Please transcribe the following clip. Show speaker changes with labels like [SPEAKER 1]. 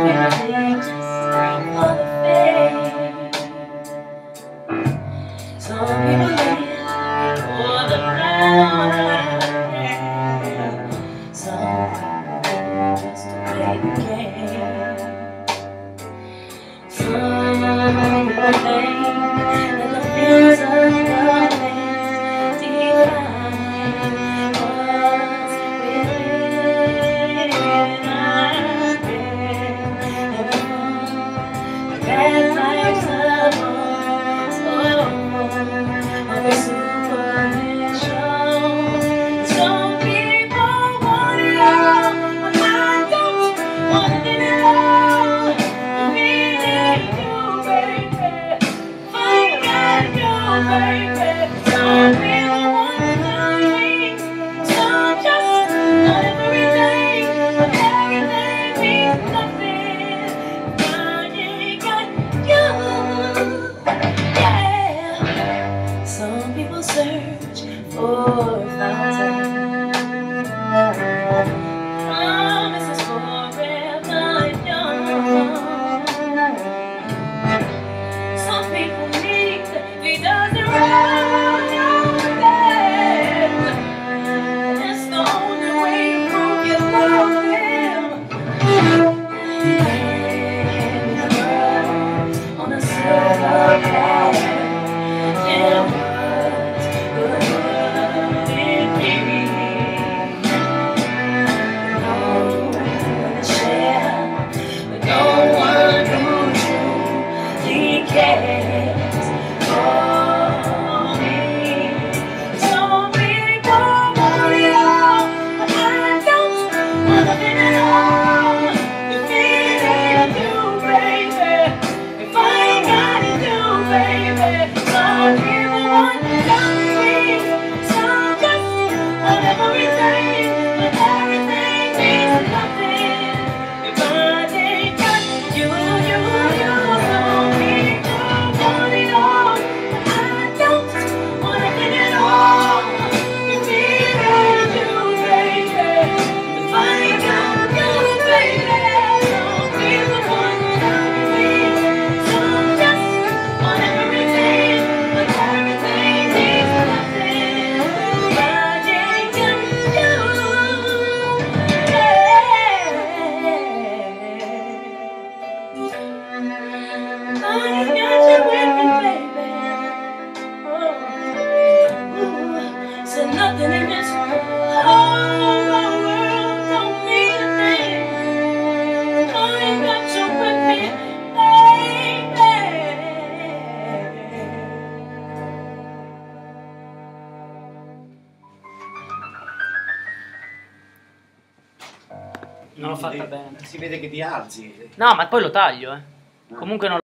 [SPEAKER 1] everything just for the fame. Some people live for the crown. Some people just to play the game. Some people think that the fears of nothing define what's within. I've been everyone that life's above, of a superficial. Some people want it all, but I don't want it at all. Me and you, baby, find out you, baby. Some people want to love me, some just not everything, but everything means nothing if I ain't got you. Yeah. Some people search for a fountain, promises forever young. Some people need he doesn't run away. That's the only way to prove you love him. And the world on a silver platter. And what would it be? No one to share with no one who truly cares for me. Some people want it all, but I don't want it at all. If it ain't you, baby, if I ain't got it, you, baby. Some people want to love me, some just want everything, but everything means nothing if I ain't got you, you, you. Some people want it all, but I don't want it at all. If it ain't you, baby, if I ain't got you, baby. Some people want to love me, some just want everything, but everything means nothing if I ain't got you. I ain't got you with me, baby. Oh, said nothing in this whole world don't mean a thing. I ain't got you with me, baby.
[SPEAKER 2] Non l'ho fatta bene.
[SPEAKER 3] Si vede che ti alzi.
[SPEAKER 2] No, ma poi lo taglio, eh. Comunque non